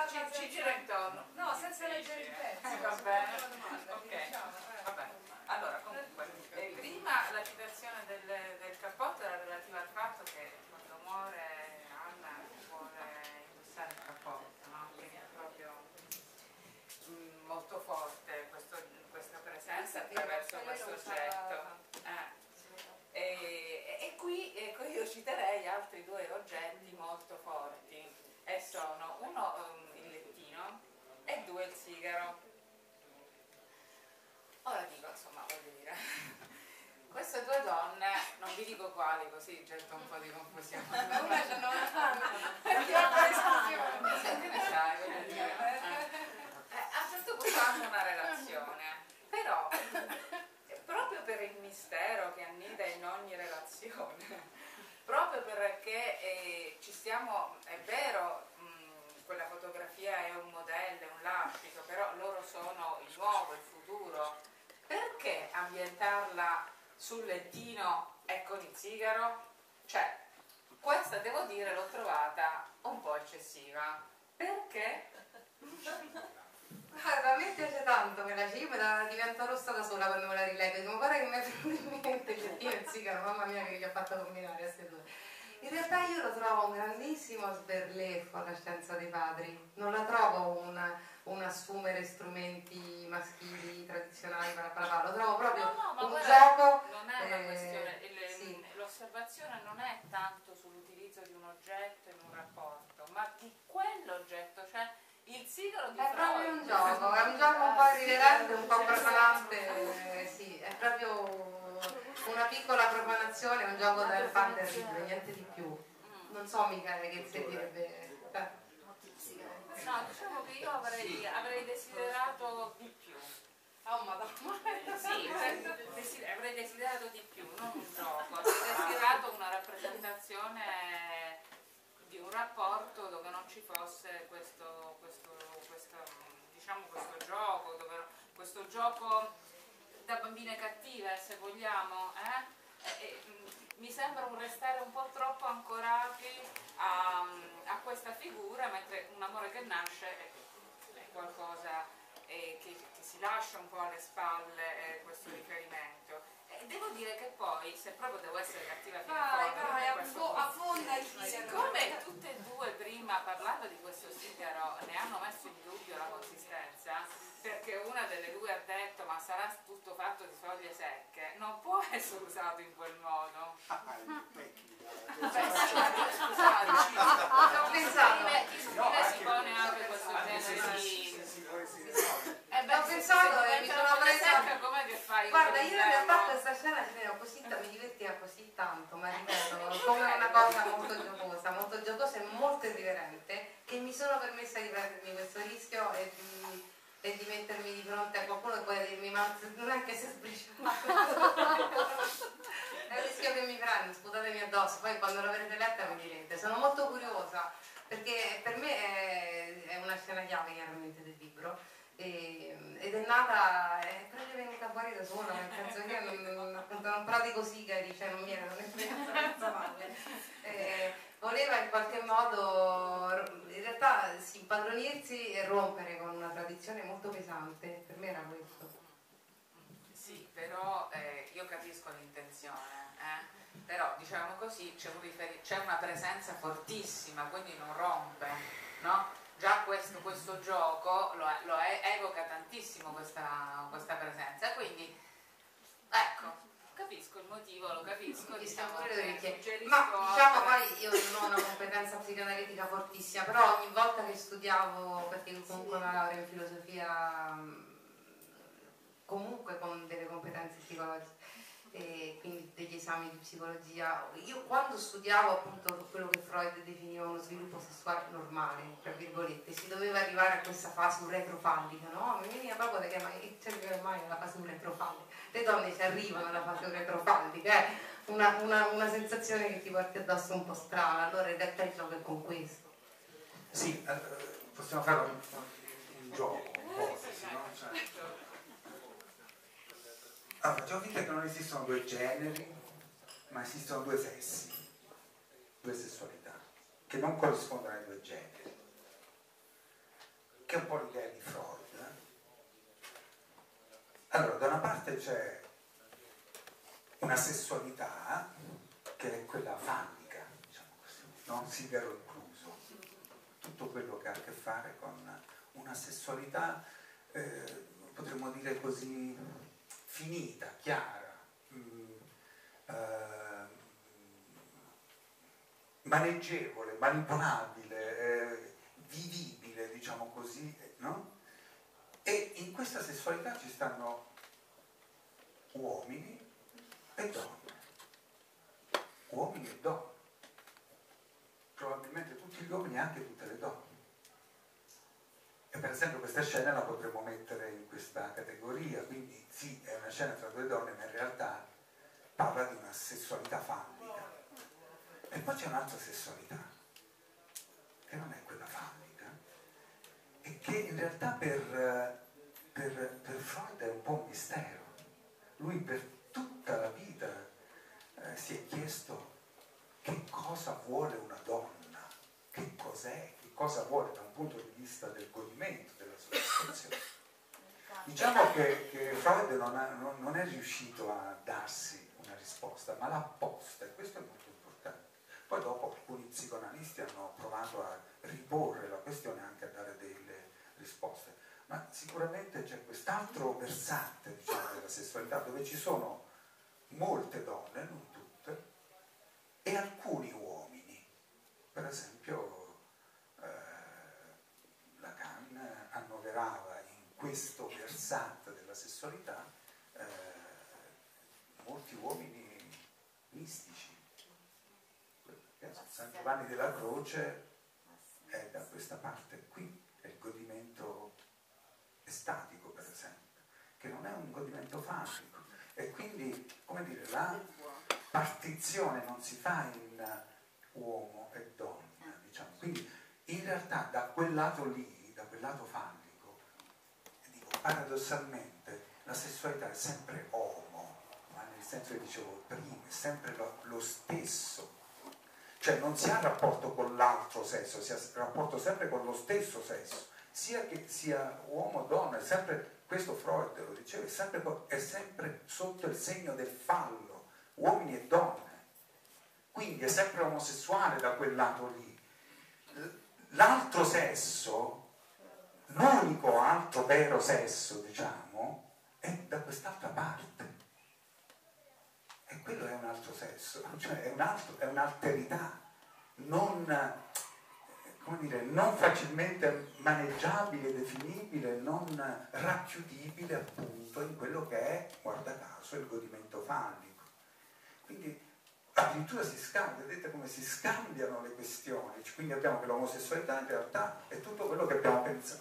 ci gira intorno. No, senza leggere il pezzo. Va bene. Ok. Vabbè. Allora, comunque, prima la citazione del cappotto era relativa al fatto che quando muore Anna vuole indossare il cappotto, no? Quindi è proprio molto forte questa presenza attraverso questo oggetto. E qui ecco, io citerei altri due oggetti molto forti, e sono uno il lettino e due il sigaro. Ora dico, insomma, voglio dire, queste due donne, non vi dico quali, così getto un po' di confusione. Una c'ha 90 anni, Che ne sai, voglio dire. A un certo punto hanno una relazione, però proprio per il mistero che annida in ogni relazione, proprio perché ci stiamo, è vero, quella fotografia è un modello, è un lascito, però loro sono il nuovo, il futuro. Perché ambientarla sul lettino e con il sigaro? Cioè, questa devo dire l'ho trovata un po' eccessiva. Perché? Guarda, a me piace tanto quella cima, divento rossa da sola quando me la rileggo, dico guarda che mi è venuto in mente il lettino e il sigaro, mamma mia che gli ha fatto combinare a queste due. In realtà io lo trovo un grandissimo sberleffo alla scienza dei padri, non la trovo un assumere strumenti maschili tradizionali, lo trovo proprio un gioco. Non è una questione, sì. L'osservazione non è tanto sull'utilizzo di un oggetto in un rapporto, ma di quell'oggetto, cioè il sigaro di È Freud. proprio un gioco, è un gioco un po' irrilevante, un po' profanante, sì, è proprio una piccola profanazione, un gioco da elefante terribile, niente di più. Non so Michele che se direbbe. No, diciamo che io avrei desiderato di più. Oh madonna! Sì, avrei desiderato di più, non un gioco, avrei desiderato una rappresentazione di un rapporto dove non ci fosse questo gioco, questo gioco da bambine cattive, se vogliamo, mi sembra un restare un po' troppo ancorati a questa figura, mentre un amore che nasce è qualcosa che si lascia un po' alle spalle, questo riferimento. E devo dire che poi, se proprio devo essere cattiva affonda il sigaro. siccome tutte e due prima, parlando di questo sigaro, ne hanno messo in dubbio la consistenza, perché una delle due ha detto ma sarà tutto fatto di foglie secche, non può essere usato in quel modo. Scusate, ho pensato. chi scrive si pone anche questo genere di... Ho pensato e mi sono presa. Com'è che fai? Guarda, io in realtà questa scena mi divertiva così tanto, ma ripeto, come una cosa molto giocosa e molto irriverente, che mi sono permessa di prendermi questo rischio e di mettermi di fronte a qualcuno che può dirmi ma non è che sei sbriciolato. È un rischio che mi prendo, sputatemi addosso, poi quando l'avrete letta mi direte. Sono molto curiosa perché per me è una scena chiave chiaramente del libro. Ed è nata, è proprio venuta fuori da sola, nel senso che io non pratico sigari, cioè non mi era un'esperienza male. Voleva in qualche modo in realtà impadronirsi e rompere con una tradizione molto pesante, per me era questo. Sì, però io capisco l'intenzione, però diciamo così c'è una presenza fortissima, quindi non rompe, no? Già questo gioco lo evoca tantissimo questa presenza, quindi ecco, capisco il motivo, lo capisco, diciamo, ma diciamo poi io non ho una competenza psicoanalitica fortissima, però ogni volta che studiavo, perché comunque una laurea in filosofia comunque con delle competenze psicologiche e quindi degli esami di psicologia, io quando studiavo appunto quello che Freud definiva uno sviluppo sessuale normale, tra virgolette, si doveva arrivare a questa fase uretrofallica, no? Mi veniva proprio da chiamare, che ci arriverà mai alla fase uretrofallica? Le donne ci arrivano alla fase uretrofallica, una sensazione che ti porti addosso un po' strana, allora in realtà il gioco è con questo. Sì, possiamo fare un gioco, un'ipotesi, no? Allora, facciamo finta che non esistono due generi, ma esistono due sessi, due sessualità, che non corrispondono ai due generi. anche un po' l'idea di Freud. Allora, da una parte c'è una sessualità che è quella fallica, diciamo così, non sigaro incluso, tutto quello che ha a che fare con una sessualità, potremmo dire così, finita, chiara, maneggevole, manipolabile, vivibile, diciamo così, no? E in questa sessualità ci stanno uomini e donne, uomini e donne, probabilmente tutti gli uomini e anche tutte le donne. E per esempio questa scena la potremmo mettere in questa categoria, quindi sì, è una scena tra due donne, ma in realtà parla di una sessualità fallica. E poi c'è un'altra sessualità, che non è quella fallica, e che in realtà per Freud è un po' un mistero. Lui per tutta la vita si è chiesto che cosa vuole una donna, che cos'è, che cosa vuole da un punto di vista del godimento, della soddisfazione. Diciamo che Freud non è riuscito a darsi una risposta, ma l'ha posta, e questo è molto importante. Poi dopo alcuni psicoanalisti hanno provato a riporre la questione, anche a dare delle risposte, ma sicuramente c'è quest'altro versante, diciamo, della sessualità, dove ci sono molte donne, non tutte, e alcuni uomini. Per esempio Lacan annoverava in questo versante della sessualità molti uomini mistici. San Giovanni della Croce è da questa parte qui, è il godimento estatico, per esempio, che non è un godimento fallico, e quindi, come dire, la partizione non si fa in uomo e donna, diciamo. Quindi in realtà da quel lato lì, da quel lato fallico, dico, paradossalmente la sessualità è sempre homo, ma nel senso che dicevo prima, è sempre lo stesso. Cioè non si ha rapporto con l'altro sesso, si ha rapporto sempre con lo stesso sesso, sia che sia uomo o donna, è sempre, questo Freud lo diceva, è sempre sotto il segno del fallo, uomini e donne. Quindi è sempre omosessuale da quel lato lì. L'altro sesso, l'unico altro vero sesso, diciamo, è da quest'altra parte. E quello è un altro sesso, cioè è un'alterità non, come dire, non facilmente maneggiabile, definibile, non racchiudibile appunto in quello che è, guarda caso, il godimento fallico. Quindi addirittura si scambia, vedete come si scambiano le questioni. Quindi abbiamo che l'omosessualità in realtà è tutto quello che abbiamo pensato,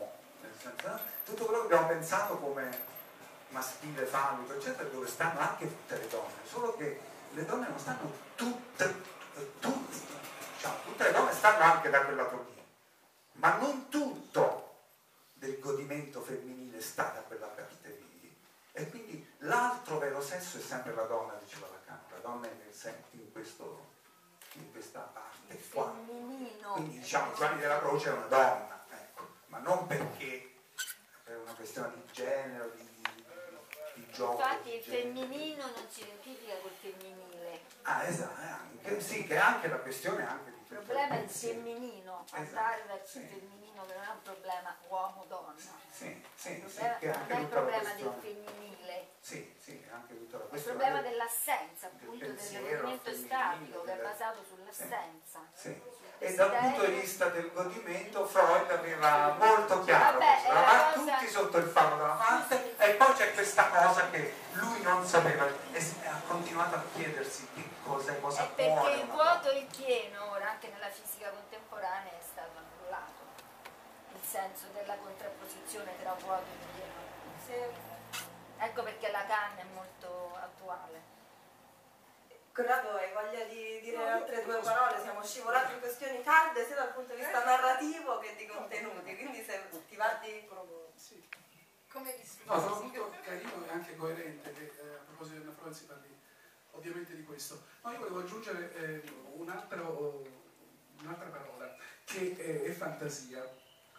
tutto quello che abbiamo pensato come maschile, fallico, eccetera, dove stanno anche tutte le donne, solo che le donne non stanno tutte, diciamo, tutte le donne stanno anche da quel lato lì, ma non tutto del godimento femminile sta da quella parte lì, e quindi l'altro vero sesso è sempre la donna, diceva Lacan, la donna è in questa parte qua, quindi diciamo Giovanni della Croce è una donna, ecco, ma non perché per una questione di genere, di gioco. Infatti il femminino non si identifica col femminile. Ah, esatto, anche, sì, che è anche la questione anche di tutto il problema è il pensiero. femminino, Esatto, andare verso sì. il femminino, che non è un problema uomo-donna. Sì, sì, Il sì, problema che non anche è il tutta la problema del questione. femminile, Sì, sì, anche tutta la è il questione. problema dell'assenza, appunto, del pensiero movimento femminile, statico che è della- basato sull'assenza. Sì. E dal punto di vista del godimento Freud aveva molto chiaro Vabbè, questo, è la va cosa- tutti sotto il faro della parte, e poi c'è questa cosa che lui non sapeva e ha continuato a chiedersi che cos'è, cosa È perché vuole il una vuoto e il pieno, ora anche nella fisica contemporanea, è stato annullato. Il senso della contrapposizione tra vuoto e pieno. Ecco perché Lacan è molto attuale. Corrado, hai voglia di dire altre due parole? Siamo scivolati in questioni calde sia dal punto di vista narrativo che di contenuti, quindi se ti va di... Sì. Come dici? No, trovo molto carino e anche coerente che a proposito di Anna Freud si parli ovviamente di questo. No, io volevo aggiungere un'altra parola che è fantasia.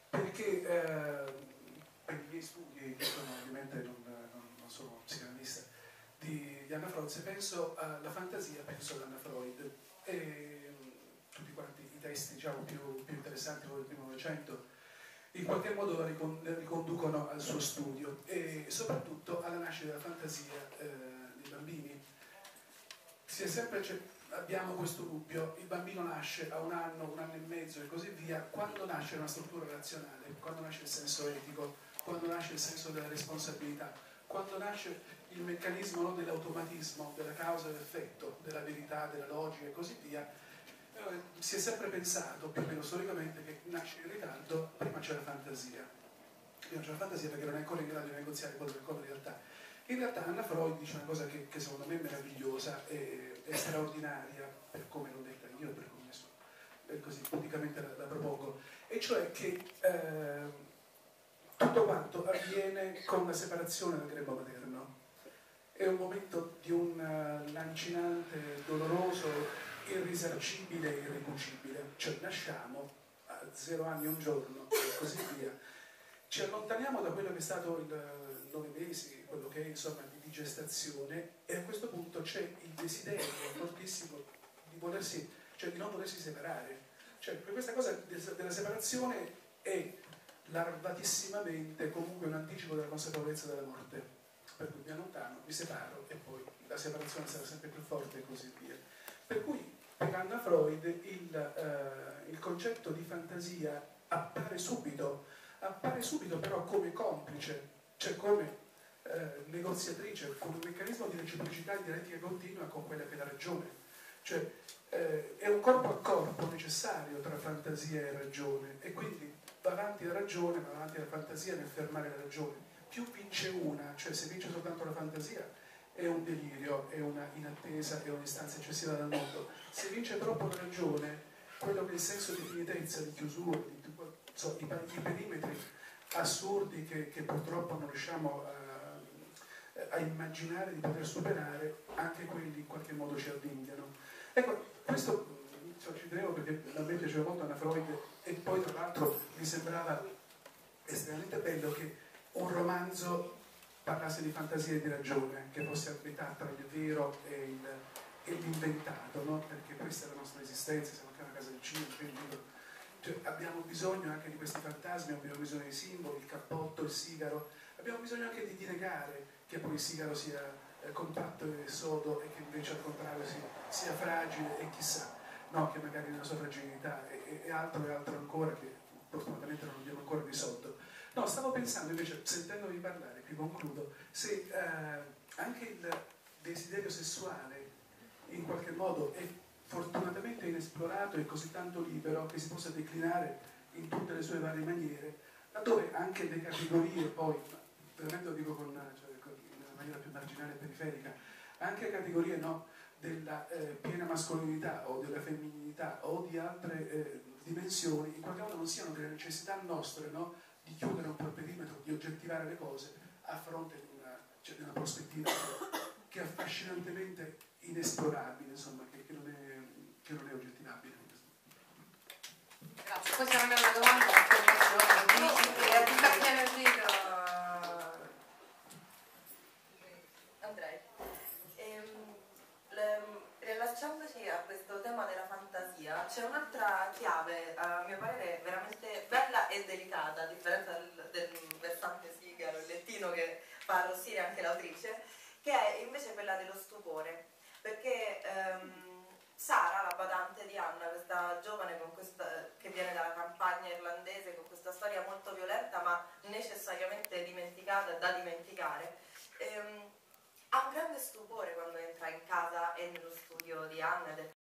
perché per i miei studi, che sono ovviamente non sono psicanalista, di Anna Freud, se penso alla fantasia penso ad Anna Freud, e tutti quanti i testi diciamo, più interessanti del primo Novecento in qualche modo la riconducono al suo studio e soprattutto alla nascita della fantasia dei bambini. Abbiamo questo dubbio, il bambino nasce a un anno e mezzo e così via, quando nasce una struttura razionale, quando nasce il senso etico, quando nasce il senso della responsabilità, quando nasce il meccanismo dell'automatismo, della causa e dell'effetto, della verità, della logica e così via, si è sempre pensato, più o meno storicamente, che nasce in ritardo, prima c'è la fantasia. Prima c'è la fantasia perché non è ancora in grado di negoziare quello che è come realtà. In realtà Anna Freud dice una cosa che secondo me è meravigliosa e straordinaria, per come l'ho detta io, per come così pubblicamente la propongo, e cioè che tutto quanto avviene con la separazione dal grembo materno. È un momento di un lancinante, doloroso, irrisarcibile e irriducibile, cioè nasciamo a 0 anni e un giorno e così via, ci allontaniamo da quello che è stato il 9 mesi, quello che è insomma di gestazione, e a questo punto c'è il desiderio fortissimo di volersi, cioè di non volersi separare, cioè questa cosa della separazione è larvatissimamente comunque un anticipo della consapevolezza della morte, per cui mi allontano, mi separo e poi la separazione sarà sempre più forte e così via. Per cui per Anna Freud il concetto di fantasia appare subito però come complice, cioè come negoziatrice, con un meccanismo di reciprocità e dialettica continua con quella che è la ragione. Cioè è un corpo a corpo necessario tra fantasia e ragione, e quindi va avanti la ragione, va avanti la fantasia nel fermare la ragione. Più vince una, cioè se vince soltanto la fantasia, è un delirio, è una inattesa, è un'istanza eccessiva dal mondo. Se vince troppo la ragione, quello che è il senso di finitezza, di chiusura, i perimetri assurdi che purtroppo non riusciamo a immaginare di poter superare, anche quelli in qualche modo ci avvinghiano. Ecco, questo ci tenevo perché a me piaceva molto Anna Freud, e poi tra l'altro mi sembrava estremamente bello che un romanzo parlasse di fantasia e di ragione, che fosse a metà tra il vero e l'inventato, no? Perché questa è la nostra esistenza, siamo anche una casa del cinema, quindi cioè, abbiamo bisogno anche di questi fantasmi, abbiamo bisogno dei simboli, il cappotto, il sigaro, abbiamo bisogno anche di negare che poi il sigaro sia compatto e sodo e che invece al contrario sia fragile e chissà, no, che magari nella sua fragilità è altro ancora che fortunatamente non abbiamo ancora risolto. No, stavo pensando invece, sentendovi parlare, qui concludo, se anche il desiderio sessuale in qualche modo è fortunatamente inesplorato e così tanto libero che si possa declinare in tutte le sue varie maniere, laddove anche le categorie poi, veramente lo dico in una maniera più marginale e periferica, anche categorie no, della piena mascolinità o della femminilità o di altre dimensioni, in qualche modo non siano delle necessità nostre, no, di chiudere un po' il perimetro, di oggettivare le cose a fronte di una prospettiva che è affascinantemente inesplorabile, insomma, che non è oggettivabile. Grazie. Questa non è una domanda, Andrei. Riallacciandoci a questo tema della fantasia, c'è un'altra chiave, a mio parere, veramente bella e delicata, a differenza del versante sigaro e lettino che fa arrossire anche l'autrice, che è invece quella dello stupore. Perché Sara, la badante di Anna, questa giovane che viene dalla campagna irlandese, con questa storia molto violenta ma necessariamente dimenticata e da dimenticare, ha un grande stupore quando entra in casa e nello studio di Anna ed è